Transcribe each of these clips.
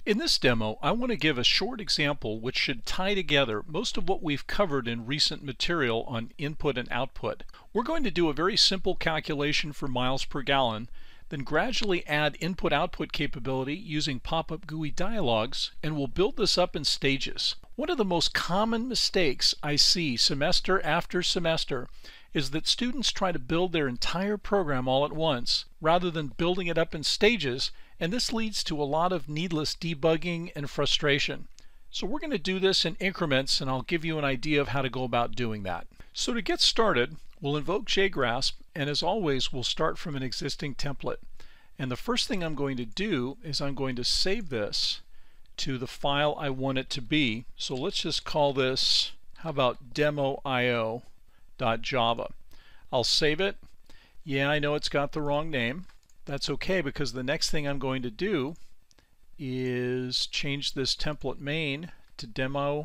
In this demo, I want to give a short example which should tie together most of what we've covered in recent material on input and output. We're going to do a very simple calculation for miles per gallon, then gradually add input-output capability using pop-up GUI dialogues, and we'll build this up in stages. One of the most common mistakes I see semester after semester is that students try to build their entire program all at once rather than building it up in stages, and this leads to a lot of needless debugging and frustration. So we're going to do this in increments, and I'll give you an idea of how to go about doing that. So to get started, we'll invoke JGrasp, and as always we'll start from an existing template. And the first thing I'm going to do is I'm going to save this to the file I want it to be. So let's just call this, how about demoio.java. I'll save it. Yeah, I know it's got the wrong name. That's okay, because the next thing I'm going to do is change this template main to demoio.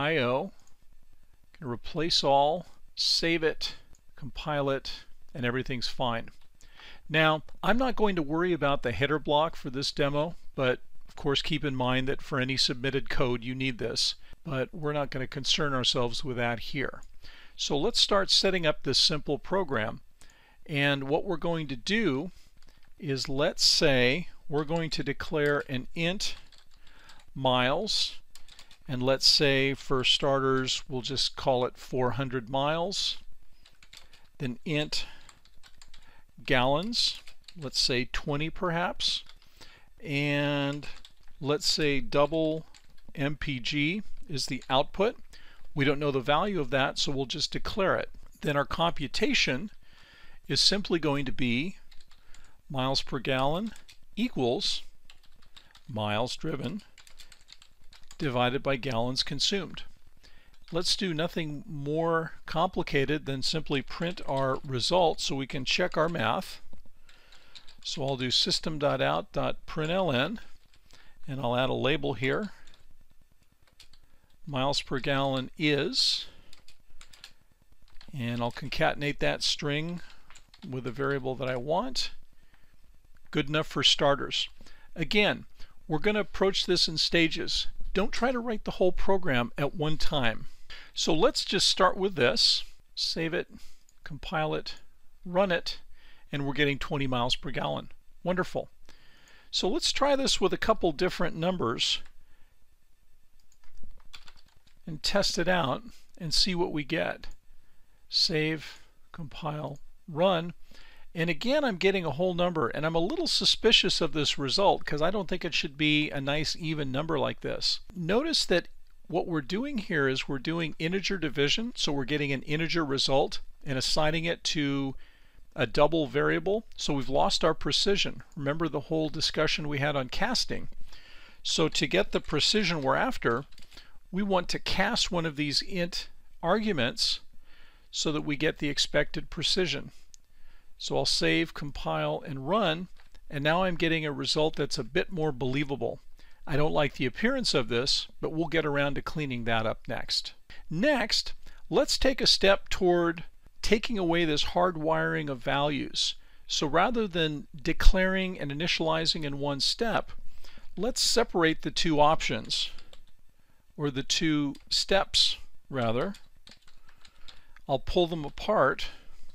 Replace all, save it, compile it, and everything's fine. Now, I'm not going to worry about the header block for this demo, but of course keep in mind that for any submitted code you need this, but we're not going to concern ourselves with that here. So let's start setting up this simple program, and what we're going to do is, let's say we're going to declare an int miles, and let's say for starters we'll just call it 400 miles, then int gallons, let's say 20 perhaps, and let's say double mpg is the output. We don't know the value of that, so we'll just declare it. Then our computation is simply going to be miles per gallon equals miles driven divided by gallons consumed. Let's do nothing more complicated than simply print our result so we can check our math. So I'll do system.out.println, and I'll add a label here. Miles per gallon is, and I'll concatenate that string with the variable that I want. Good enough for starters. Again, we're going to approach this in stages. Don't try to write the whole program at one time. So let's just start with this, save it, compile it, run it, and we're getting 20 miles per gallon. Wonderful. So let's try this with a couple different numbers and test it out and see what we get. Save, compile, run, and again I'm getting a whole number, and I'm a little suspicious of this result because I don't think it should be a nice even number like this. Notice that what we're doing here is we're doing integer division, so we're getting an integer result and assigning it to a double variable, so we've lost our precision. Remember the whole discussion we had on casting. So to get the precision we're after, we want to cast one of these int arguments so that we get the expected precision. So I'll save, compile, and run, and now I'm getting a result that's a bit more believable. I don't like the appearance of this, but we'll get around to cleaning that up next. Next, let's take a step toward taking away this hard wiring of values. So rather than declaring and initializing in one step, let's separate the two options, or the two steps rather. I'll pull them apart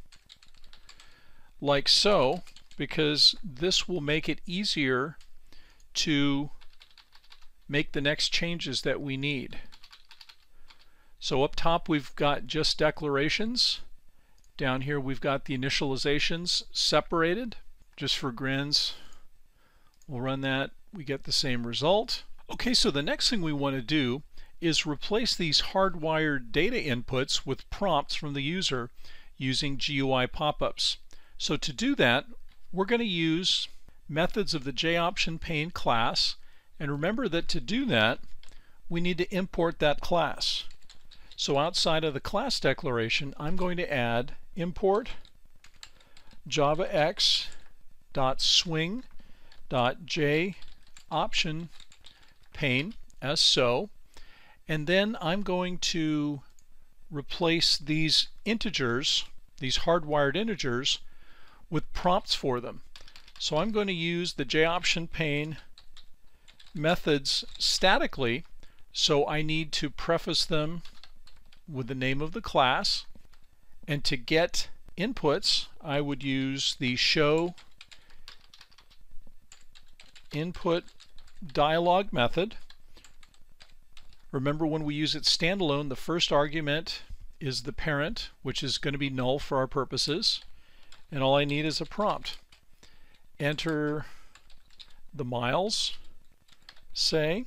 like so, because this will make it easier to make the next changes that we need. So up top we've got just declarations. Down here we've got the initializations separated. Just for grins, we'll run that. We get the same result. Okay, so the next thing we want to do is replace these hardwired data inputs with prompts from the user using GUI pop-ups. So to do that, we're going to use methods of the JOption pane class, and remember that to do that we need to import that class. So outside of the class declaration, I'm going to add import javax.swing.jOption pane as so, and then I'm going to replace these integers, these hardwired integers, with prompts for them. So I'm going to use the JOption pane methods statically, so I need to preface them with the name of the class. And to get inputs, I would use the show input dialog method. Remember, when we use it standalone, the first argument is the parent, which is going to be null for our purposes, and all I need is a prompt. Enter the miles, say.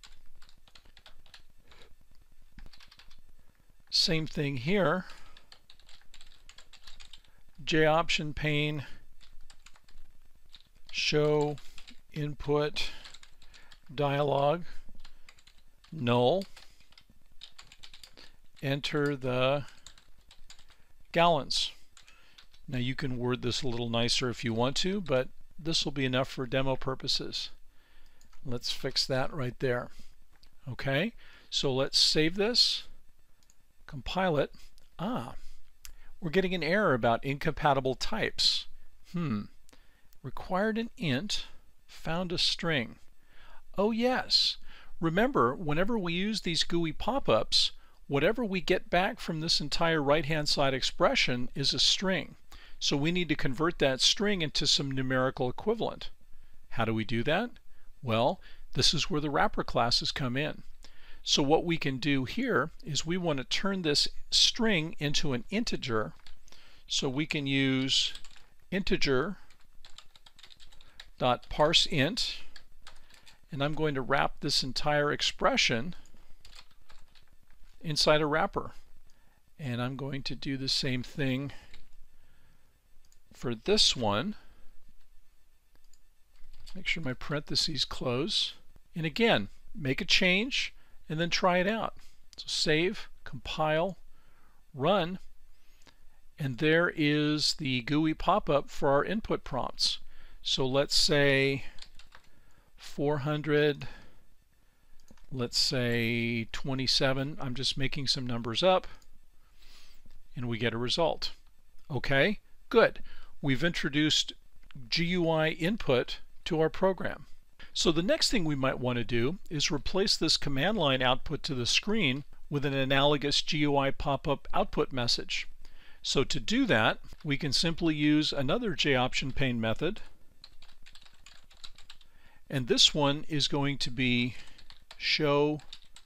Same thing here. JOption pane, show input dialog, null. Enter the gallons. Now you can word this a little nicer if you want to, but this will be enough for demo purposes. Let's fix that right there. Okay, so let's save this, compile it. We're getting an error about incompatible types. Required an int, found a string. Oh yes, remember, whenever we use these GUI pop-ups, whatever we get back from this entire right-hand side expression is a string. So we need to convert that string into some numerical equivalent. How do we do that? Well, this is where the wrapper classes come in. So what we can do here is we want to turn this string into an integer. So we can use integer.parseInt, and I'm going to wrap this entire expression inside a wrapper. And I'm going to do the same thing for this one. Make sure my parentheses close. And again, make a change and then try it out. So save, compile, run, and there is the GUI pop-up for our input prompts. So let's say 400, let's say 27. I'm just making some numbers up, and we get a result. Okay, good. We've introduced GUI input to our program. So the next thing we might want to do is replace this command line output to the screen with an analogous GUI pop-up output message. So to do that, we can simply use another JOption pane method, and this one is going to be show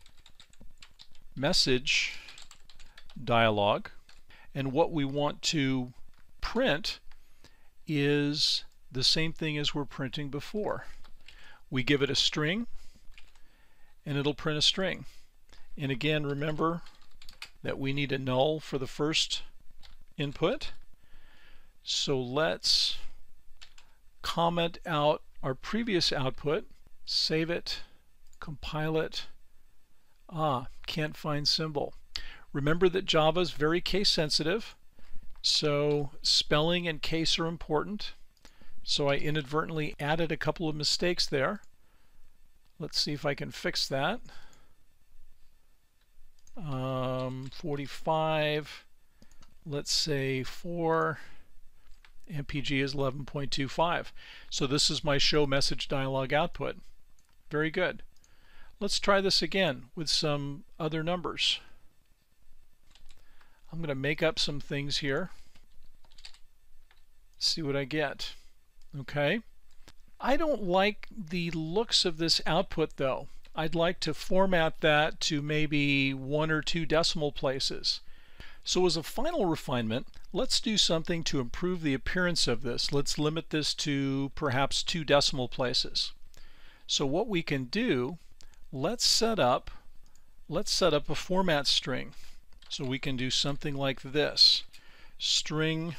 message dialog, and what we want to print is the same thing as we're printing before. We give it a string and it'll print a string. And again, remember that we need a null for the first input. So let's comment out our previous output, save it, compile it. Can't find symbol. Remember that Java is very case sensitive, so spelling and case are important. So I inadvertently added a couple of mistakes there. Let's see if I can fix that. 45, let's say 4, MPG is 11.25. So this is my show message dialog output. Very good. Let's try this again with some other numbers. I'm going to make up some things here. See what I get. Okay. I don't like the looks of this output though. I'd like to format that to maybe 1 or 2 decimal places. So as a final refinement, let's do something to improve the appearance of this. Let's limit this to perhaps 2 decimal places. So what we can do, let's set up a format string. So we can do something like this. String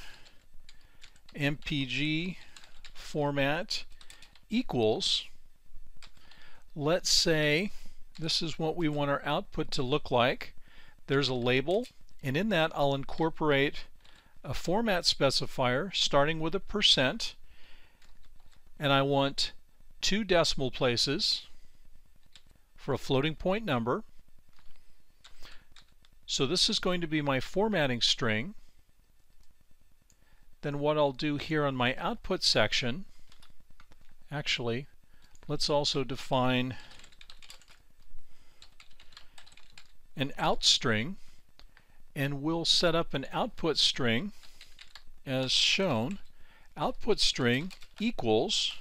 MPG format equals, let's say this is what we want our output to look like. There's a label, and in that I'll incorporate a format specifier starting with a %, and I want 2 decimal places for a floating point number. So this is going to be my formatting string. Then what I'll do here on my output section, actually, let's also define an out string, and we'll set up an output string as shown. Output string equals,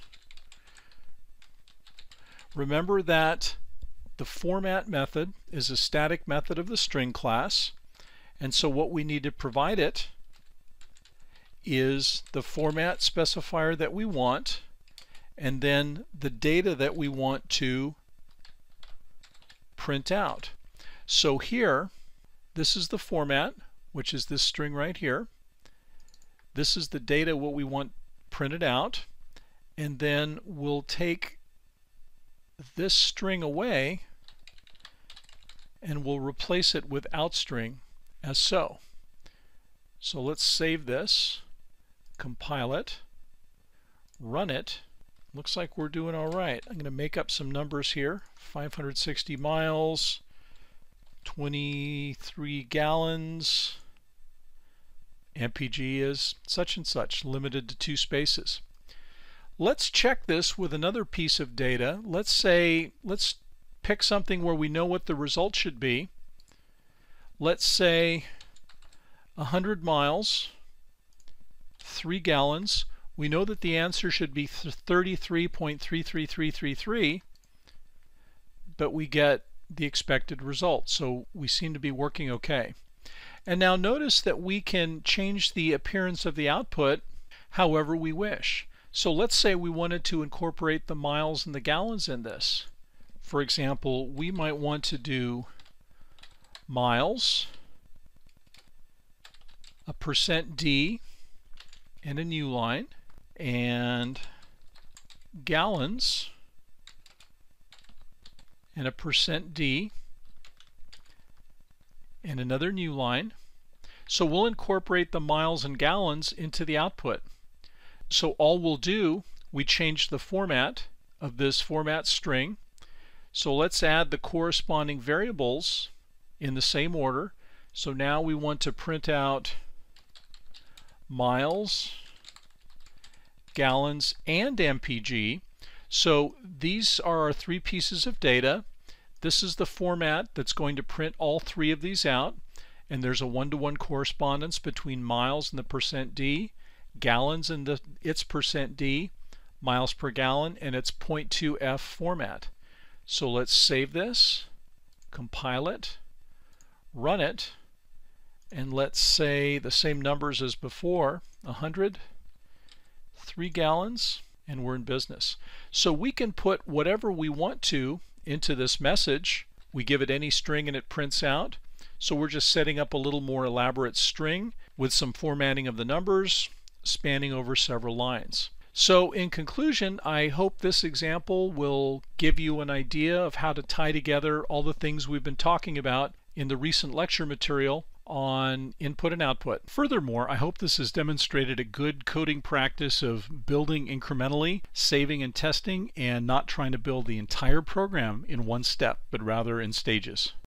remember that the format method is a static method of the string class, and so what we need to provide it is the format specifier that we want, and then the data that we want to print out. So here, this is the format, which is this string right here. This is the data, what we want printed out, and then we'll take this string away and we'll replace it with out string as so. So let's save this, compile it, run it. Looks like we're doing all right. I'm going to make up some numbers here. 560 miles, 23 gallons. MPG is such and such, limited to 2 spaces. Let's check this with another piece of data. Let's pick something where we know what the result should be. Let's say 100 miles, 3 gallons. We know that the answer should be 33.33333, but we get the expected result, so we seem to be working okay. And now notice that we can change the appearance of the output however we wish. So let's say we wanted to incorporate the miles and the gallons in this. For example, we might want to do miles, a %d in a new line, and gallons and a %d in another new line. So we'll incorporate the miles and gallons into the output. So all we'll do, we change the format of this format string. So let's add the corresponding variables in the same order. So now we want to print out miles, gallons, and MPG. So these are our 3 pieces of data. This is the format that's going to print all 3 of these out, and there's a 1-to-1 correspondence between miles and the %d, gallons and its %d, miles per gallon, and its 0.2f format. So let's save this, compile it, run it, and let's say the same numbers as before, 100, 3 gallons, and we're in business. So we can put whatever we want to into this message. We give it any string and it prints out. So we're just setting up a little more elaborate string with some formatting of the numbers spanning over several lines. So in conclusion, I hope this example will give you an idea of how to tie together all the things we've been talking about in the recent lecture material on input and output. Furthermore, I hope this has demonstrated a good coding practice of building incrementally, saving and testing, and not trying to build the entire program in one step, but rather in stages.